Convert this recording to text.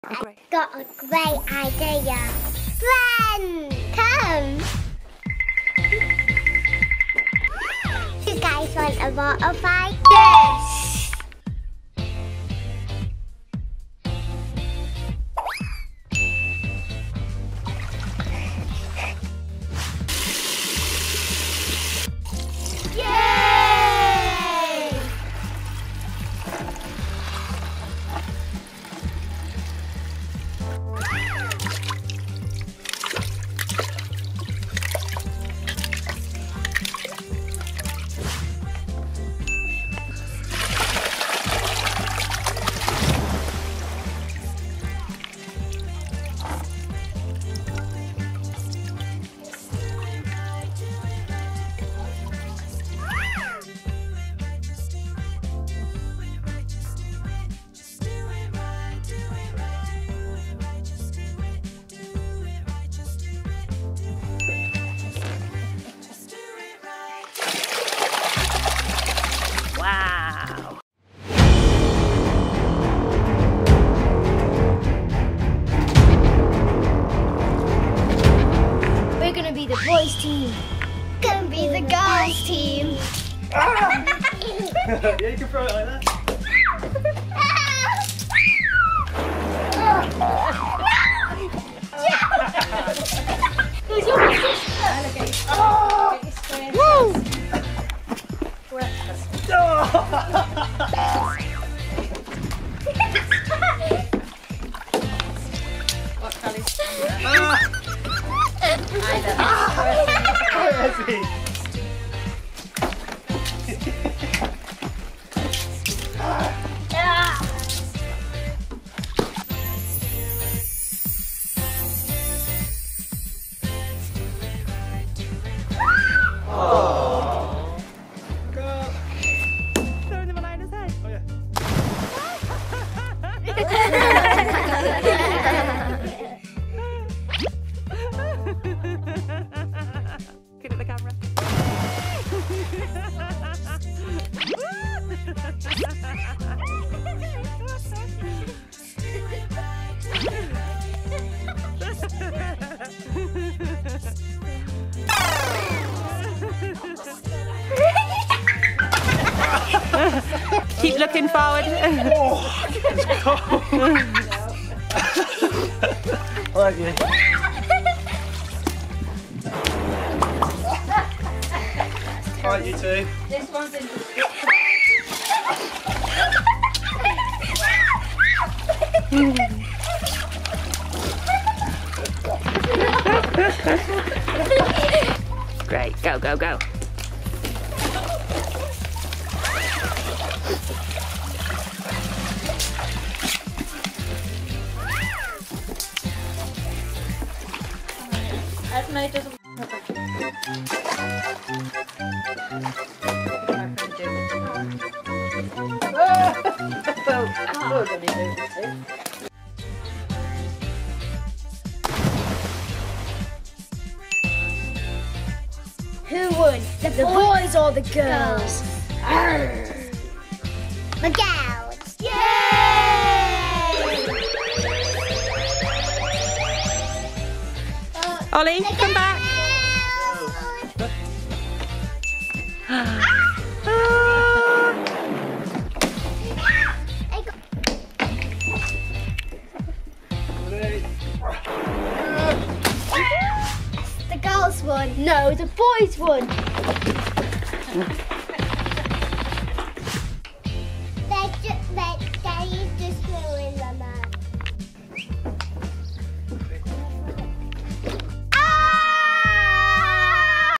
I've got a great idea. Friends, come! You guys want a water fight? Yes! Wow. We're gonna be the boys' team. Gonna be the girls' team. Yeah, you can throw it like that. Who's your sister? Oh! Woo! Good at the camera. Keep looking forward. Oh, it's cold. I like you. I like you too. This one's in. Great, go, go, go. Esme doesn't. Who won? The boys or the girls? The girls. Yay! Ollie, come back. The girls won. No, the boys won.